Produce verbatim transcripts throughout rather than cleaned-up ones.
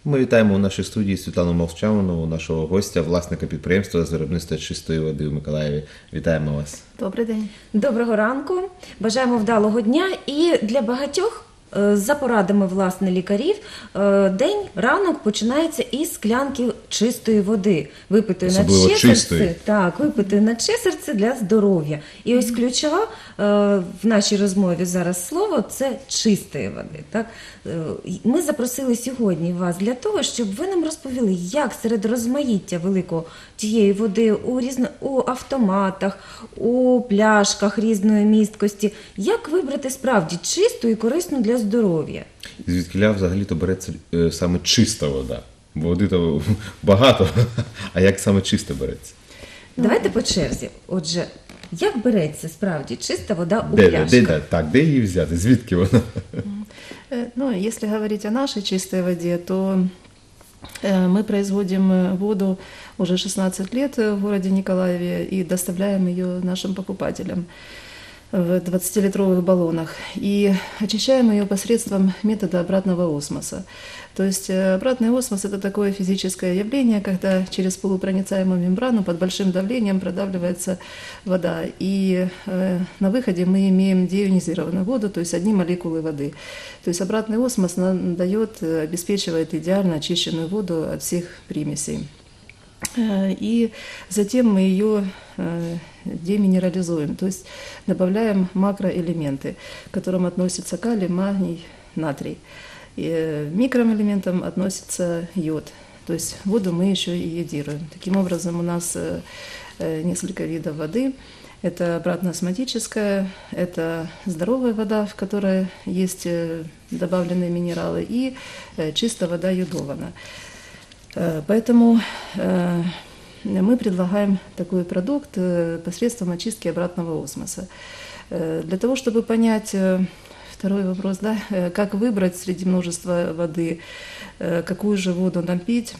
Ми вітаємо у нашій студії Світлану Молчанову, нашого гостя, власника підприємства з виробництва чистої води в Миколаєві. Вітаємо вас. Добрий день. Доброго ранку. Бажаємо вдалого дня. І для багатьох, за порадами, власне, лікарів, день, ранок починається із склянки чистої води. Випити на чисте серце, так, випити на чисте серце для здоров'я. І ось ключове в нашій розмові зараз слово – це чистої води. Так? Ми запросили сьогодні вас для того, щоб ви нам розповіли, як серед розмаїття великого тієї води у, різно, у автоматах, у пляшках різної місткості, як вибрати справді чисту і корисну для здоров'я. Звідкіля взагалі-то береться е, саме чиста вода? Бо води-то багато, а як саме чиста береться? Давайте по черзі. Отже, як береться справді чиста вода у де, пляшках? Де, де, так, де її взяти? Звідки вона? Ну, если говорить о нашей чистой воде, то мы производим воду уже шестнадцать лет в городе Николаеве и доставляем ее нашим покупателям в двадцатилитровых баллонах. И очищаем ее посредством метода обратного осмоса. То есть обратный осмос – это такое физическое явление, когда через полупроницаемую мембрану под большим давлением продавливается вода. И на выходе мы имеем деионизированную воду, то есть одни молекулы воды. То есть обратный осмос нам дает, обеспечивает идеально очищенную воду от всех примесей. И затем мы ее деминерализуем, то есть добавляем макроэлементы, к которым относятся калий, магний, натрий. И микроэлементам относится йод, то есть воду мы еще и йодируем. Таким образом, у нас несколько видов воды. Это обратно-осмотическая, это здоровая вода, в которой есть добавленные минералы, и чистая вода йодованная. Поэтому мы предлагаем такой продукт посредством очистки обратного осмоса. Для того, чтобы понять второй вопрос, да, как выбрать среди множества воды, какую же воду нам пить.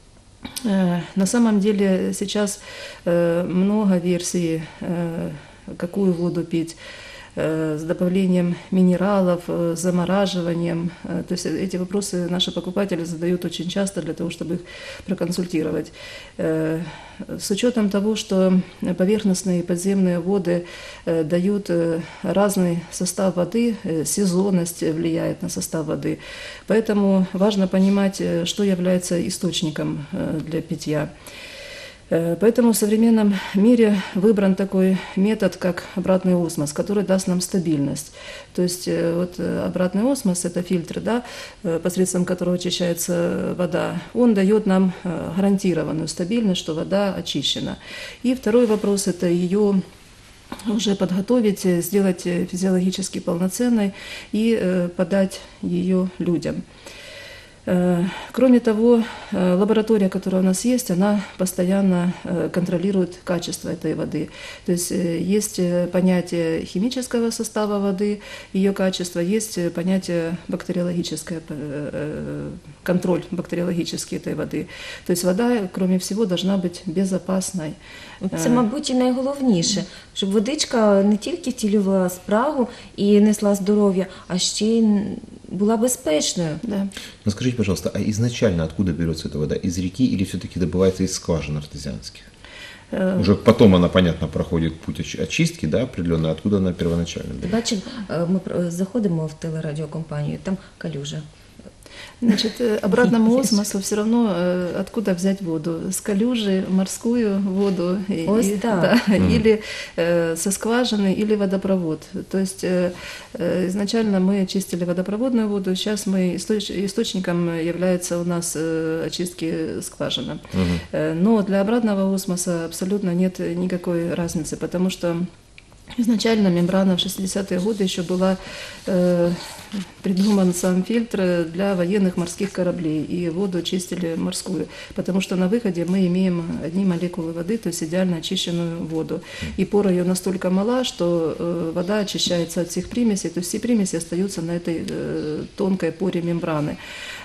На самом деле сейчас много версий, какую воду пить, с добавлением минералов, замораживанием. То есть эти вопросы наши покупатели задают очень часто для того, чтобы их проконсультировать. С учетом того, что поверхностные и подземные воды дают разный состав воды, сезонность влияет на состав воды. Поэтому важно понимать, что является источником для питья. Поэтому в современном мире выбран такой метод, как обратный осмос, который даст нам стабильность. То есть вот обратный осмос – это фильтр, да, посредством которого очищается вода. Он дает нам гарантированную стабильность, что вода очищена. И второй вопрос – это ее уже подготовить, сделать физиологически полноценной и подать ее людям. Кроме того, лаборатория, которая у нас есть, она постоянно контролирует качество этой воды. То есть есть понятие химического состава воды, ее качества, есть понятие бактериологическое, контроль бактериологический этой воды. То есть вода, кроме всего, должна быть безопасной. Це, мабуть, і найголовніше, щоб водичка не тільки втілювала спрагу і несла здоров'я, а ще й была безопасной. Да. Но скажите, пожалуйста, а изначально откуда берется эта вода? Из реки или все-таки добывается из скважин артезианских? Уже потом она, понятно, проходит путь очистки, да, определенно, откуда она первоначально берется? Бачимо, ми заходимо в телерадіокомпанію, там калюжа. Значит, обратному осмосу все равно откуда взять воду? С калюжи, морскую воду, и, да. Да, mm. или э, со скважины, или водопровод. То есть э, изначально мы очистили водопроводную воду, сейчас мы источ, источником является у нас э, очистки скважина. Mm-hmm. Но для обратного осмоса абсолютно нет никакой разницы, потому что изначально мембрана в шестидесятые годы еще была э, придуман сам фильтр для военных морских кораблей, и воду чистили морскую, потому что на выходе мы имеем одни молекулы воды, то есть идеально очищенную воду. И пора ее настолько мала, что э, вода очищается от всех примесей, то есть все примеси остаются на этой э, тонкой поре мембраны.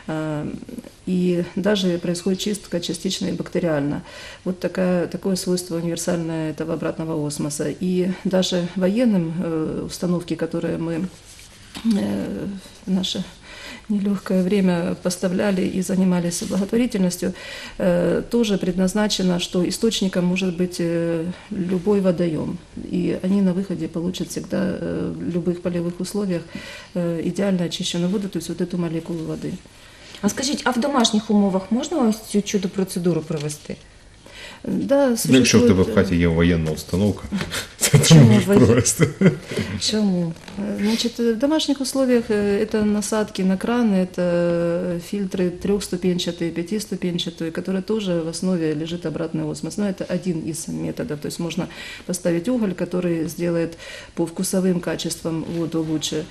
И даже происходит чистка частично и бактериально. Вот такая, такое свойство универсальное этого обратного осмоса. И даже военным э, установки, которые мы, э, наши нелегкое время поставляли и занимались благотворительностью, тоже предназначено, что источником может быть любой водоем. И они на выходе получат всегда в любых полевых условиях идеально очищенную воду, то есть вот эту молекулу воды. А скажіть, а в домашніх умовах можна ось цю чудо-процедуру провести? Да, существует... Якщо в тебе в хаті є воєнна установка, то ти Чому можеш провести. Чему? Значит, в домашних условиях это насадки на краны, это фильтры трехступенчатые, пятиступенчатые, которые тоже в основе лежит обратный осмос. Но это один из методов. То есть можно поставить уголь, который сделает по вкусовым качествам воду лучше.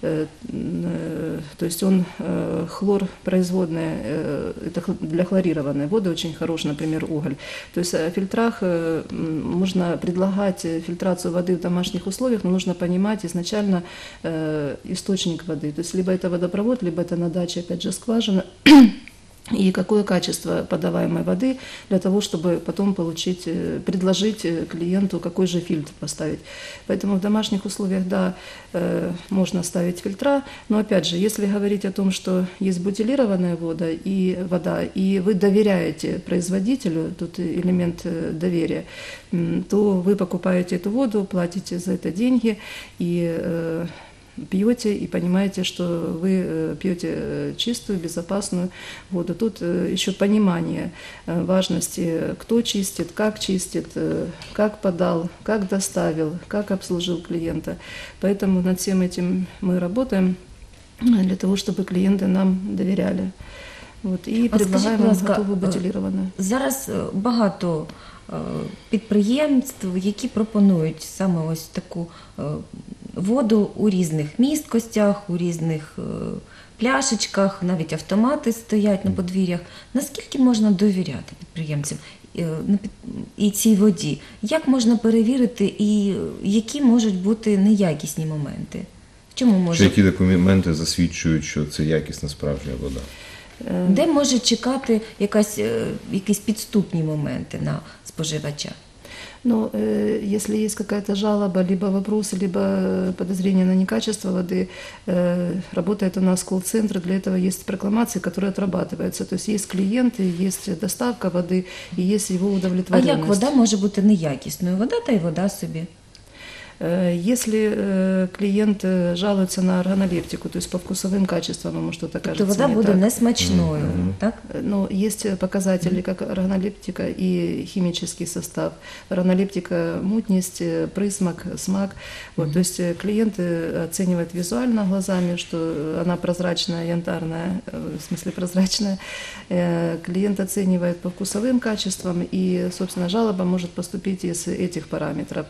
То есть он хлор производная, это для хлорированной воды очень хорош, например, уголь. То есть о фильтрах можно предлагать фильтрацию воды в домашних условиях, но нужно понимать изначально э, источник воды. То есть либо это водопровод, либо это на даче, опять же, скважина. И какое качество подаваемой воды для того, чтобы потом получить, предложить клиенту, какой же фильтр поставить. Поэтому в домашних условиях, да, можно ставить фильтра, но опять же, если говорить о том, что есть бутилированная вода и вода, и вы доверяете производителю, тут элемент доверия, то вы покупаете эту воду, платите за это деньги и пьете и понимаете, что вы пьете чистую, безопасную воду. Тут еще понимание важности, кто чистит, как чистит, как подал, как доставил, как обслужил клиента. Поэтому над всем этим мы работаем для того, чтобы клиенты нам доверяли. Вот, і а предлагаємо скажіть, готову бутиліровану. Зараз багато підприємств, які пропонують саме ось таку воду у різних місткостях, у різних пляшечках, навіть автомати стоять на подвір'ях. Наскільки можна довіряти підприємцям і цій воді? Як можна перевірити і які можуть бути неякісні моменти? В чому може... Чи які документи засвідчують, що це якісна справжня вода? Де може чекати якась, якісь підступні моменти на споживача? Ну, э, если есть какая-то жалоба, либо вопросы, либо подозрение на некачество воды, э, работает у нас колл-центр, для этого есть прокламации, которые отрабатываются. То есть есть клиенты, есть доставка воды и есть его удовлетворенность. А як вода може бути неякісною? Вода та й вода собі. Если клиент жалуется на органолептику, то есть по вкусовым качествам ему что-то кажется то вода не буде так. несмачною, Mm-hmm. так? Но есть показатели, как органолептика и химический состав. Органолептика – мутность, присмак, смак. Вот, mm-hmm. То есть клиенты оценивают визуально глазами, что она прозрачная, янтарная, в смысле прозрачная. Клиент оценивает по вкусовым качествам, и, собственно, жалоба может поступить из этих параметров.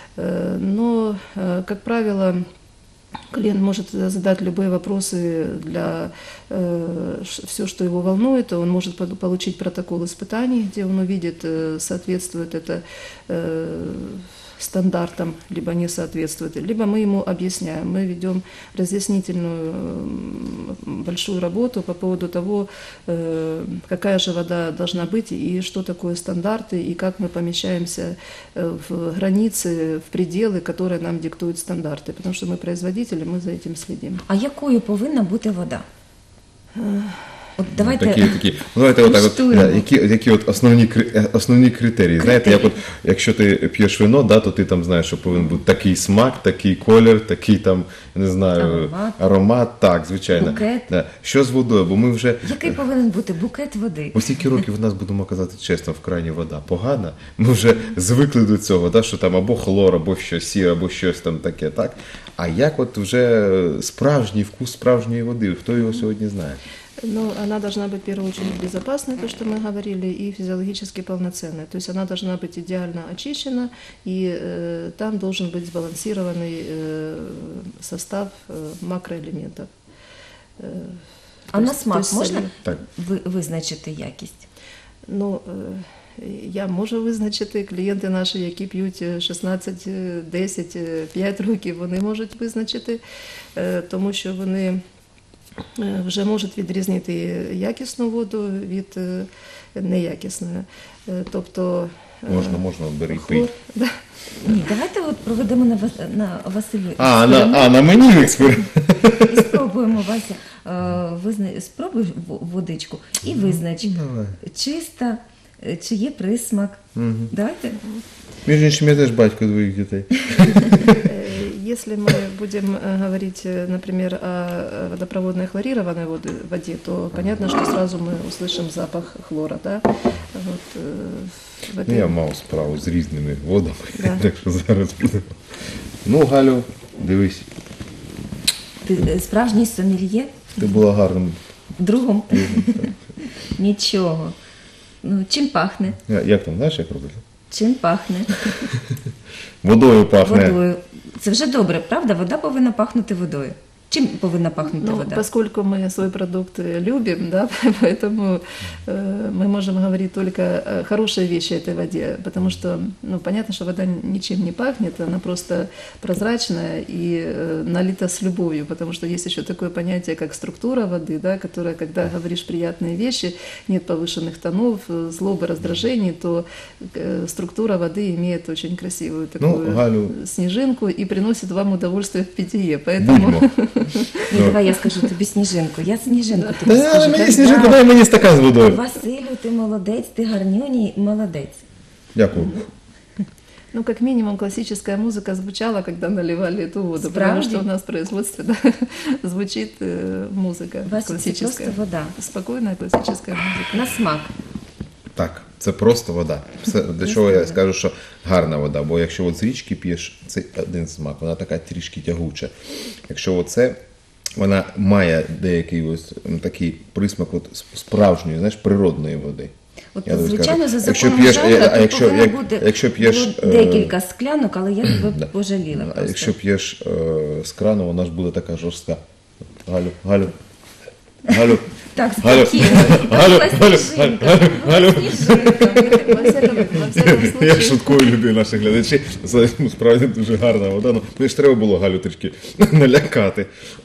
Но, как правило, клиент может задать любые вопросы для э, все, что его волнует. Он может получить протокол испытаний, где он увидит, соответствует это э, стандартам, либо не соответствует. Либо мы ему объясняем. Мы ведем разъяснительную большую работу по поводу того, э, какая же вода должна быть и что такое стандарты, и как мы помещаемся в границы, в пределы, которые нам диктуют стандарты. Потому что мы производители, мы за этим следим. А якою повинна бути вода? От давайте, такі, такі, ну, давайте отак, от, які, які от основні, основні критерії. Знаєте, як от, якщо ти п'єш вино, да, то ти там знаєш, що повинен бути такий смак, такий колір, такий там, не знаю, аромат, аромат так, звичайно. Букет. Да. Що з водою? Бо ми вже... Який повинен бути букет води? Ось стільки років в нас, будемо казати чесно, в крані вода погана. Ми вже звикли до цього, да, що там або хлор, або щось сіре, або щось там таке, так? А як от вже справжній вкус справжньої води, хто його сьогодні знає? Ну, она должна быть в первую очередь безопасной, то, что мы говорили, и физиологически полноценной. То есть она должна быть идеально очищена, и э, там должен быть сбалансированный э, состав э, макроэлементов. Э, а на смак можна так. визначити якість? Ну, э, я можу визначити, клієнти наші, які п'ють шістнадцять, десять, п'ять років, вони можуть визначити, э, тому що вони вже можуть відрізнити якісну воду від неякісної. Тобто, можна, можна, бери і пий. Да. Ні, давайте от проведемо на, на Василю. А, на, а, на мені експеримент. І спробуємо спробуємо, Вася, е, визна... спробуй в- водичку і визнач, Давай. чиста, е, чи є присмак. Мгм. Давайте. Між іншим, я теж батько двоїх дітей. Э, Если мы будем э, говорить, э, например, о э, водопроводной хлорированной воде, воде, то понятно, что сразу мы услышим запах хлора, да? Вот, э, в Ну, этой- я мав справу з різними водами, Да. так що зараз будемо. Ну, Галю, дивись, Ти е, справжній сомельє ти була гарним другом? другом. так. Нічого. Ну, чим пахне? Я- Як там, знаєш, як робити? Чим пахне? Водою пахне. Водою. Це вже добре, правда? Вода повинна пахнути водою. Чим повинна пахнути Ну, вода? поскольку мы свой продукт э, любим, да, поэтому э, мы можем говорить только э, хорошие вещи о этой воде, потому что, ну, понятно, что вода ничем не пахнет, она просто прозрачная и э, налита с любовью, потому что есть еще такое понятие, как структура воды, да, которая, когда говоришь приятные вещи, нет повышенных тонов, э, злобы, раздражений, то э, структура воды имеет очень красивую такую Галю. снежинку и приносит вам удовольствие в питье, поэтому... Будьмо. Ні, давай я скажу тобі сніжинку. Я сніжинку тобі Та, скажу. мені Так, сніжинку, да. дай мені стакан з водою. Василю, ти молодець, ти гарнюній, молодець. Дякую. Ну, как минимум, классическая музыка звучала, когда наливали эту воду, потому Справді? что у нас в производстве да, звучит э, музыка Вася, це классическая. просто вода. Спокойная классическая музыка. На смак. Так, це просто вода. Все, для чого я скажу, що гарна вода, бо якщо от з річки п'єш, це один смак, вона така трішки тягуча. Якщо оце, вона має деякий ось м, такий присмак от с- справжньої, знаєш, природної води. От, Я тобі звичайно, скажу, за якщо законом п'єш, жанру, а тут якщо- повинно як- бути якщо п'єш, було е, декілька склянок, але я тебе Да. пожаліла А просто. якщо п'єш е, з крану, вона ж буде така жорстка. Галю, Галю, Галю, Так, Галю, спокійно. Галю, Та була Галю, сніжинка, Галю, була Галю. сніжинка. Во всяком, во всяком Я случае, шуткую, любі наші глядачі. Це ну, справді дуже гарна вода. Ну, мені ж треба було Галю трішки налякати.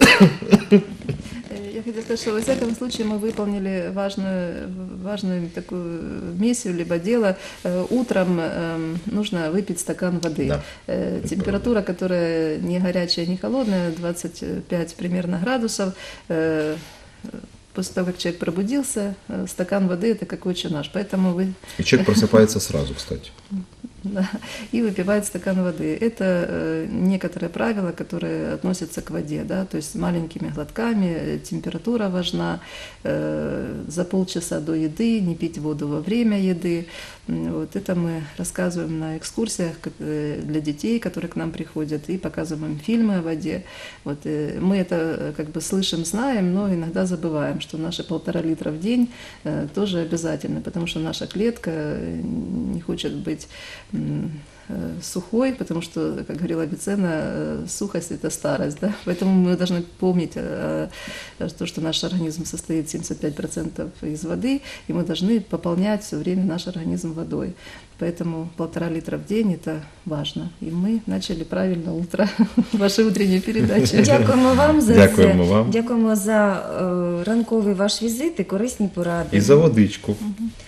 э, я хотела сказать, что во всяком случае мы выполнили важную, важную такую миссию, либо дело. Э, Утром эм, нужно выпить стакан воды. Да. Э, Температура, которая не горячая, не холодная, двадцать пять примерно градусов. Э, После того, как человек пробудился, э, стакан воды – это как отче наш. Поэтому вы І чоловік просипається сразу, кстати. да, и выпивает стакан воды. Это э, некоторые правила, которые относятся к воде, да, то есть маленькими глотками, э, температура важна, э, за полчаса до еды, не пить воду во время еды. М, Вот это мы рассказываем на экскурсиях как, э, для детей, которые к нам приходят, и показываем фильмы о воде. Вот, э, мы это э, как бы слышим, знаем, но иногда забываем, что наши полтора литра в день э, тоже обязательно, потому что наша клетка э, не хочет быть м, э, сухой, потому что, как говорила Авиценна, э, сухость – это старость, да? Поэтому мы должны помнить э, э, то, что наш организм состоит семьдесят пять процентов из воды, и мы должны пополнять все время наш организм водой. Поэтому полтора литра в день – это важно. И мы начали правильно утро, вашей утренней передачи. Дякуємо вам за Дякуємо це. вам. Дякуємо за е, ранковий ваш візит і корисні поради. І за водичку.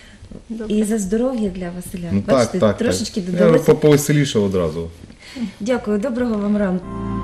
І за здоров'я для Василя. Ну Бачите, так, так. трошечки так. додалося. Я повеселіше одразу. Дякую, доброго вам ранку.